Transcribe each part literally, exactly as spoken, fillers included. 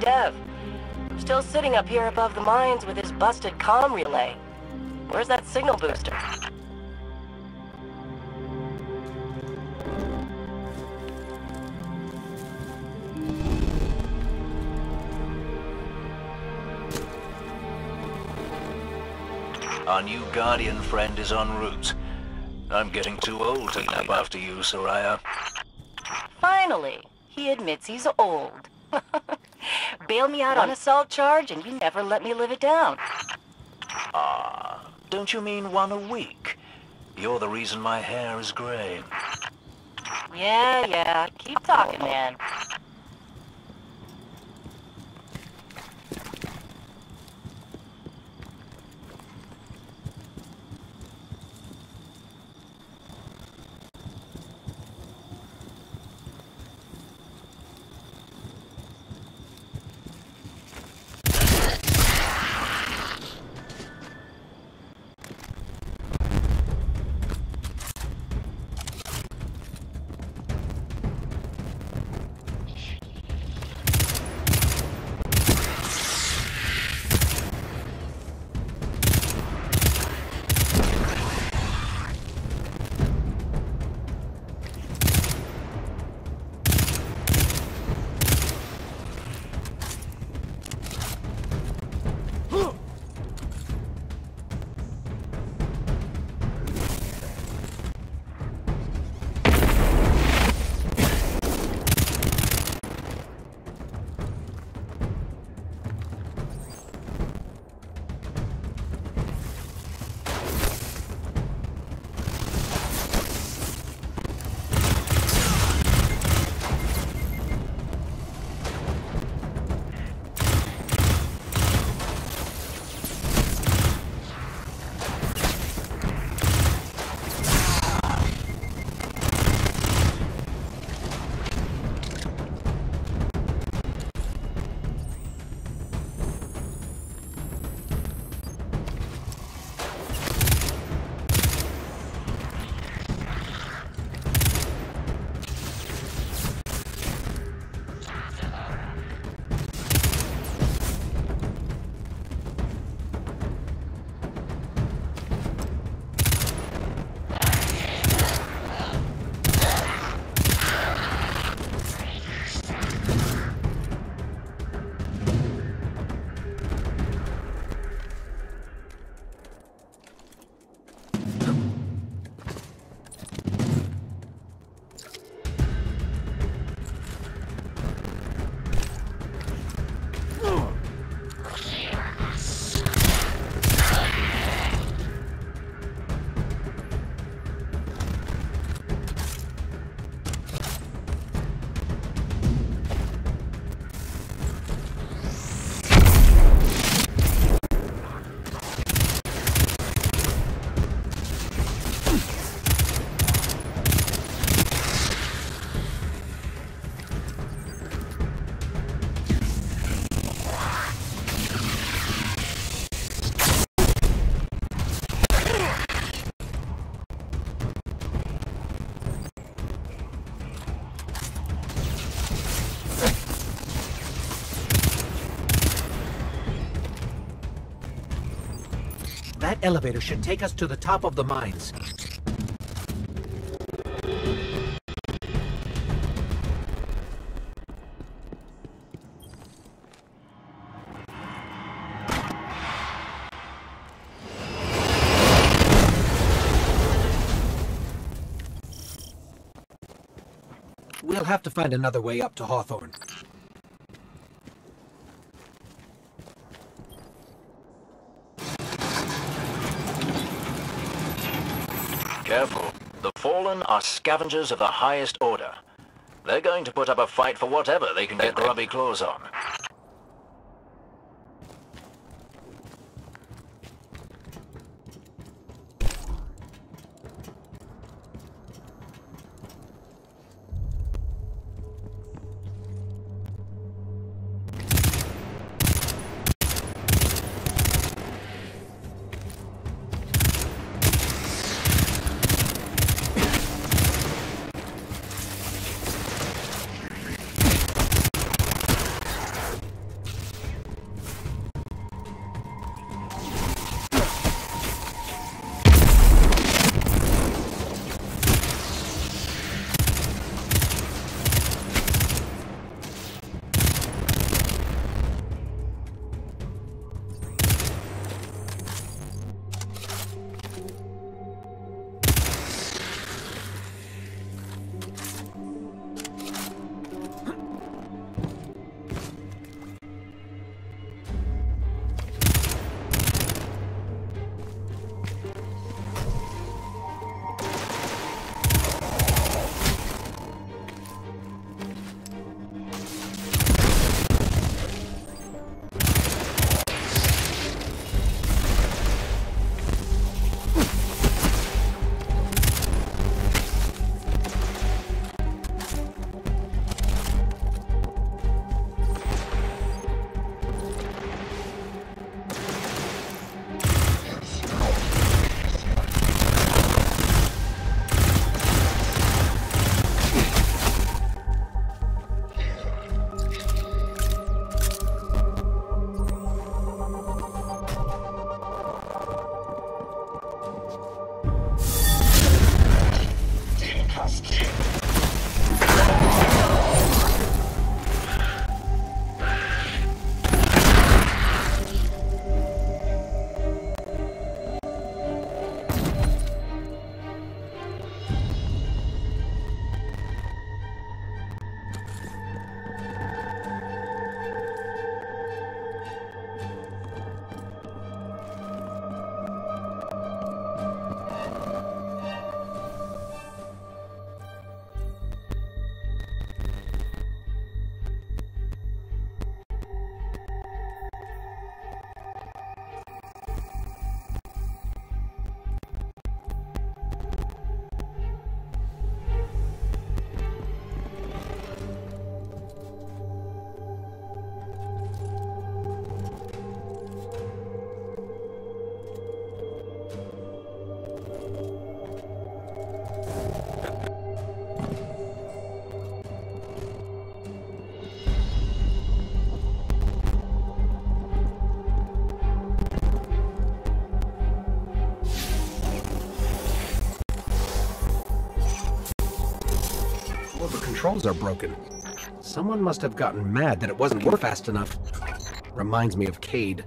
Dev. Still sitting up here above the mines with his busted comm relay. Where's that signal booster? Our new Guardian friend is en route. I'm getting too old to nap after you, Soraya. Finally, he admits he's old. Bail me out on assault charge and you never let me live it down. Ah, don't you mean one a week? You're the reason my hair is gray. Yeah, yeah, keep talking, man. That elevator should take us to the top of the mines. We'll have to find another way up to Hawthorne. Careful. The Fallen are scavengers of the highest order. They're going to put up a fight for whatever they can get grubby claws on. controls are broken. Someone must have gotten mad that it wasn't working fast enough. Reminds me of Cade.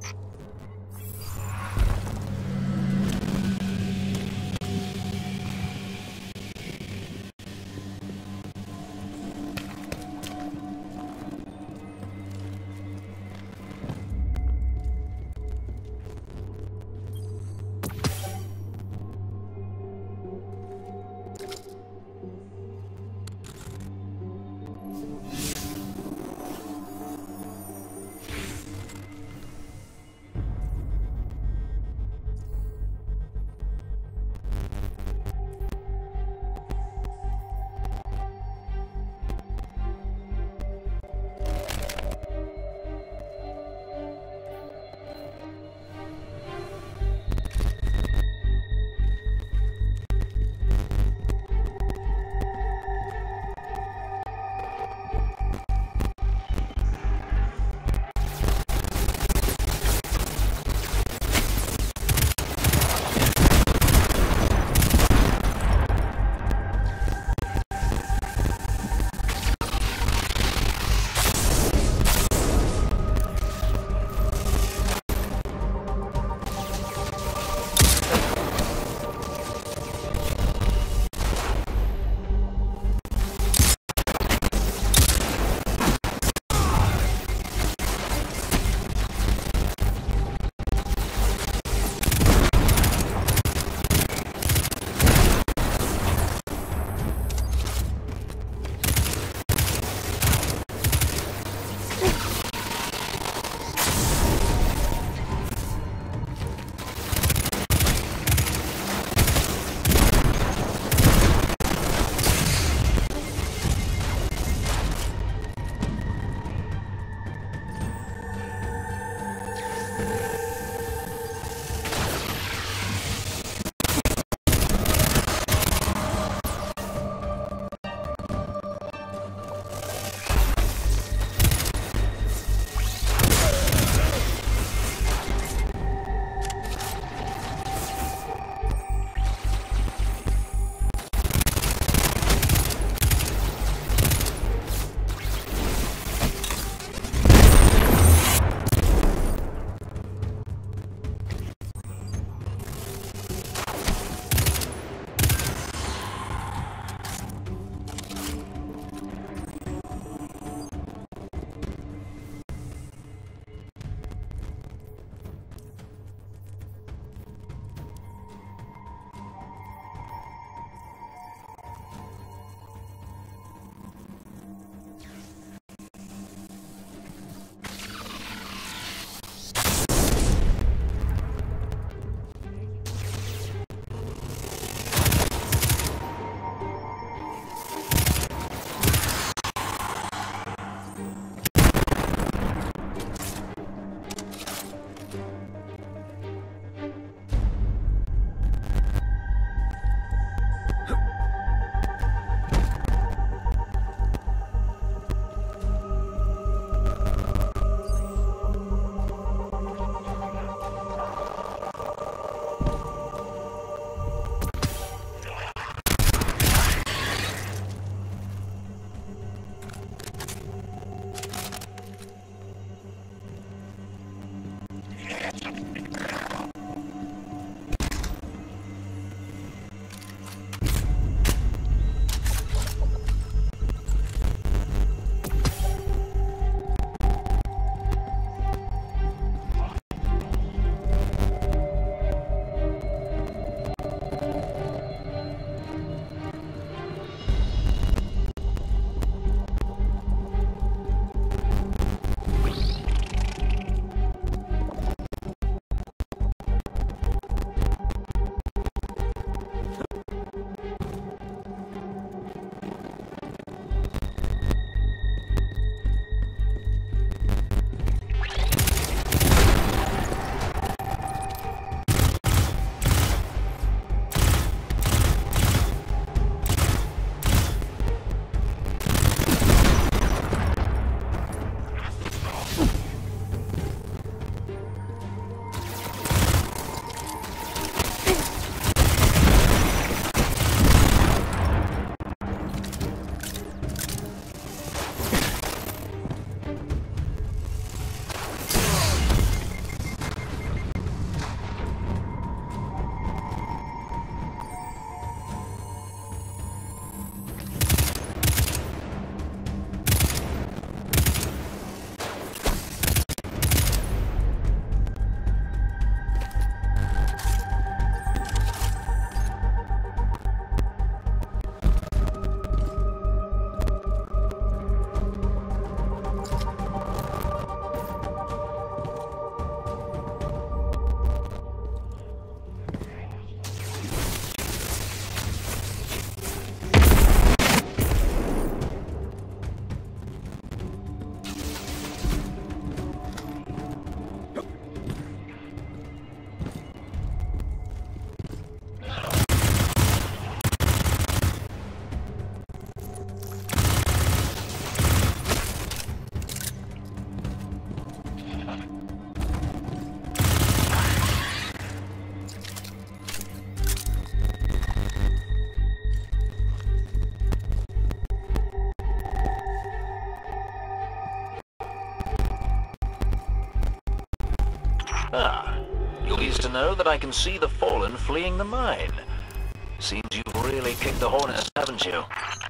Ah, you're pleased to know that I can see the Fallen fleeing the mine. Seems you've really kicked the hornets, haven't you?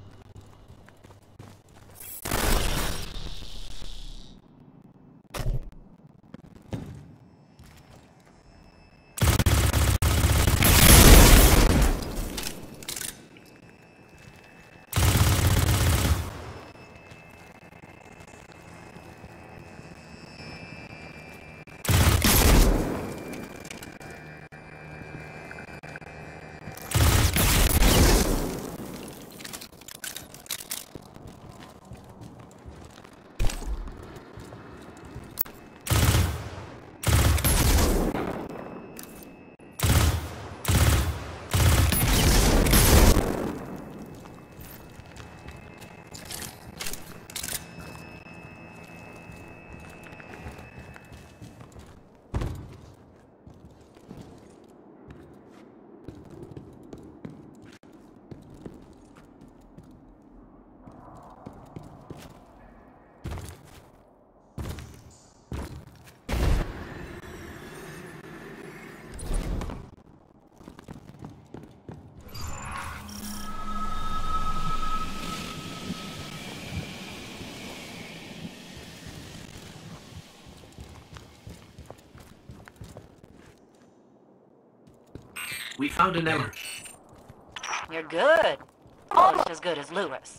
We found an error. You're good. Almost as good as Lewis.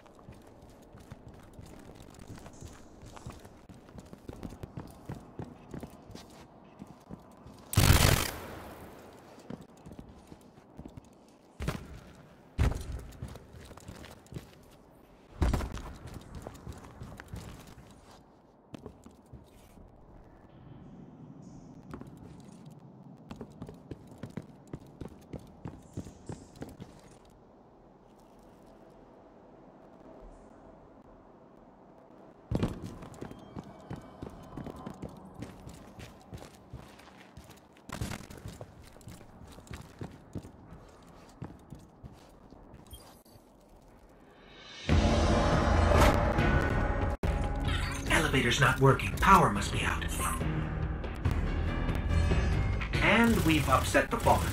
Elevator's not working. Power must be out. And we've upset the Fallen.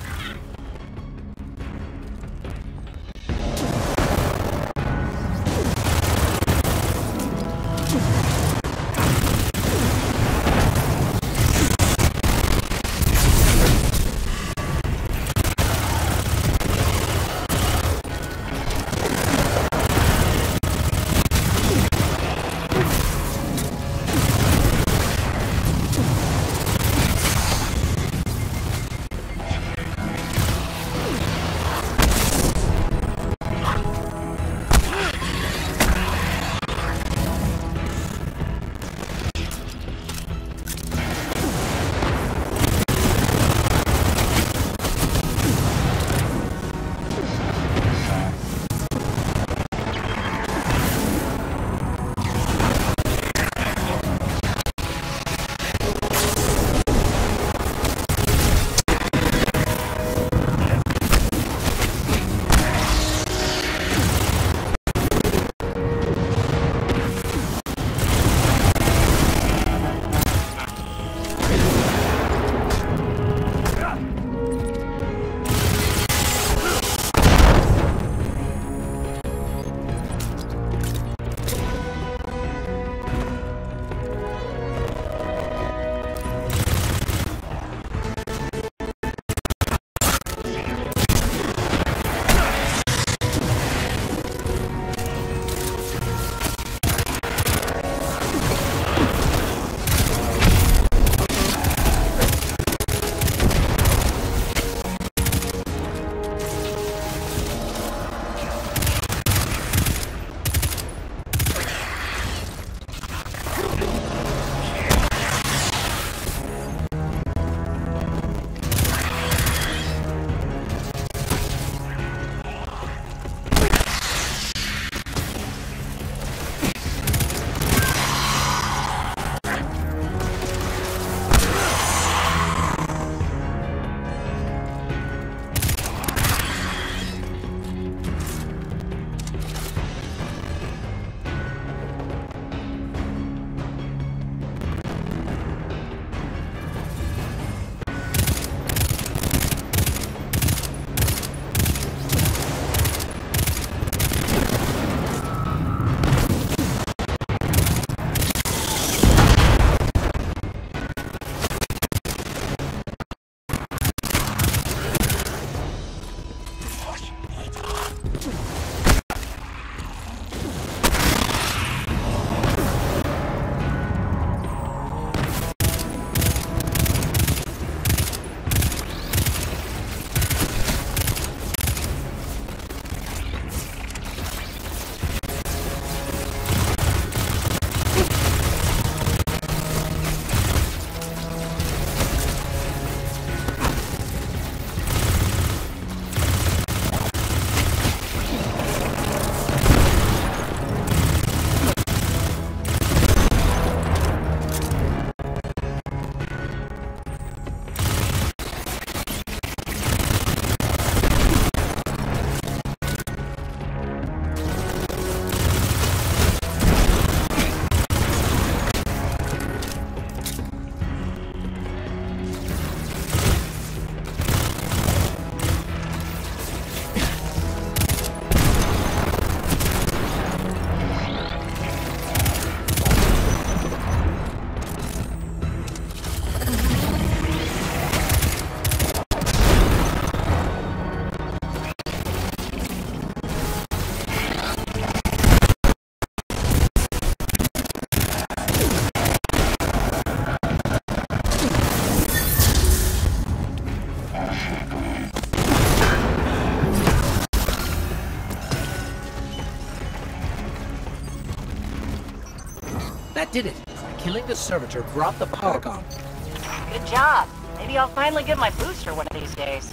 That did it. Killing the servitor brought the power on. Good job. Maybe I'll finally get my booster one of these days.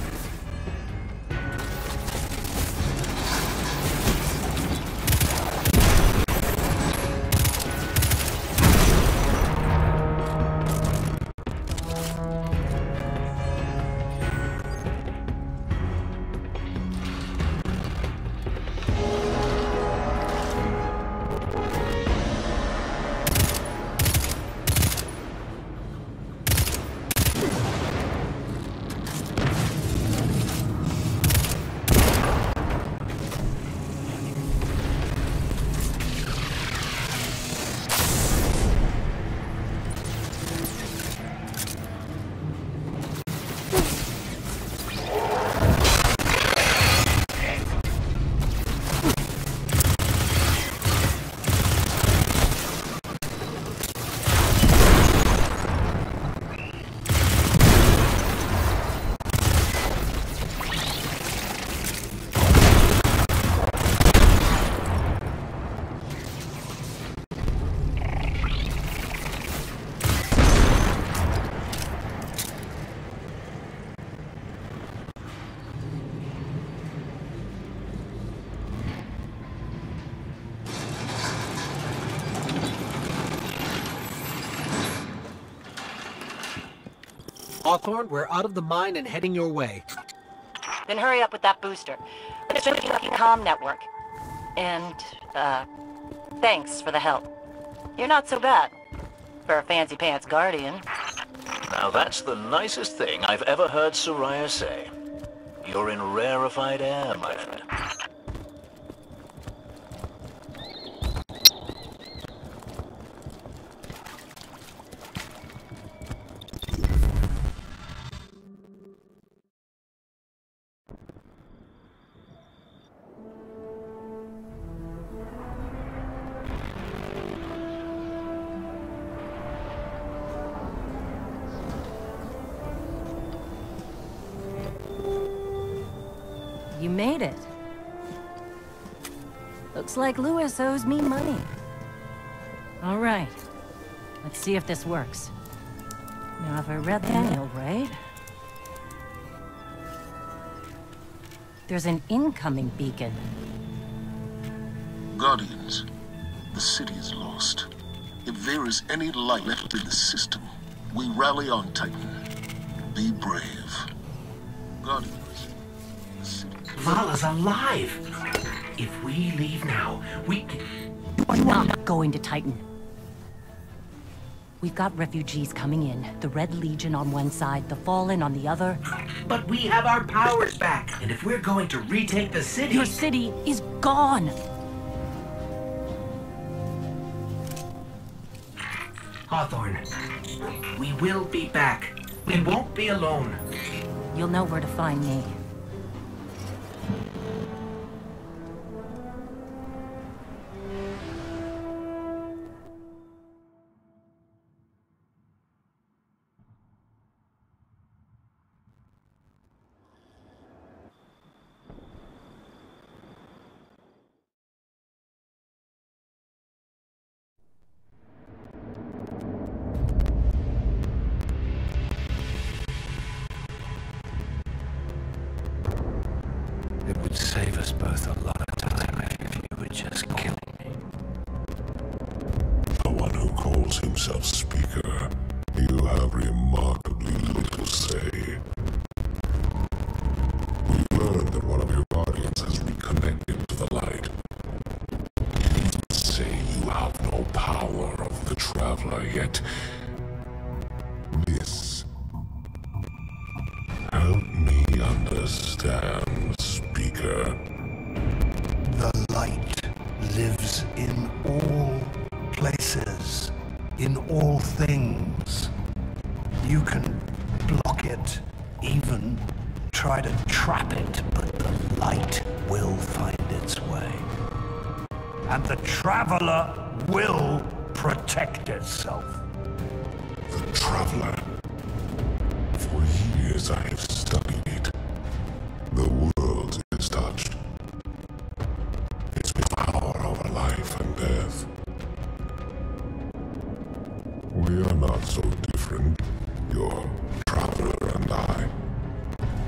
Hawthorne, we're out of the mine and heading your way. Then hurry up with that booster. It's a comm network. And, uh, thanks for the help. You're not so bad for a fancy pants guardian. Now that's the nicest thing I've ever heard Soraya say. You're in rarefied air, my friend. You made it. Looks like Lewis owes me money. All right. Let's see if this works. Now, if I read the manual right... There's an incoming beacon. Guardians, the city is lost. If there is any light left in the system, we rally on Titan. Be brave. Guardians, the city... Vala's alive! If we leave now, we can... We're not going to Titan. We've got refugees coming in. The Red Legion on one side, the Fallen on the other. But we have our powers back, and if we're going to retake the city... Your city is gone! Hawthorne, we will be back. We won't be alone. You'll know where to find me. It would save us both a lot of time if you would just kill me. The one who calls himself Speaker, you have remarkably little to say. We learned that one of your guardians has reconnected to the light. You say you have no power of the Traveler, yet this... Help me understand, Speaker. The light lives in all places, in all things. You can block it, even try to trap it, but the light will find its way. And the Traveler will protect itself. The Traveler. For years I have studied it. The world is touched. Its power over life and death.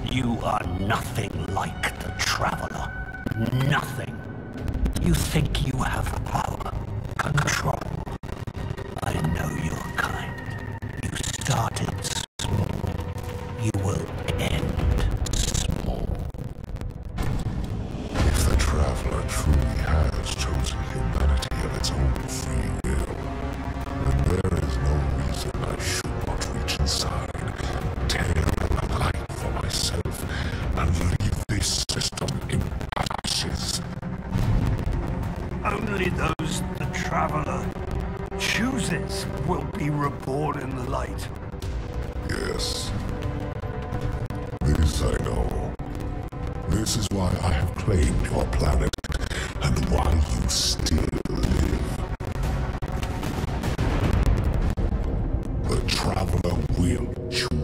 You are nothing like the Traveler. Nothing. You think you have power, control. I know your kind. You started small. You will end small. If the Traveler truly has chosen humanity of its own free will, then there is no reason I should not reach inside, tear a light for myself, and leave this system in ashes. Only those the Traveler chooses will be reborn in the light. Yes. This I know. This is why I have claimed your planet, and why you still live. The Traveler will choose.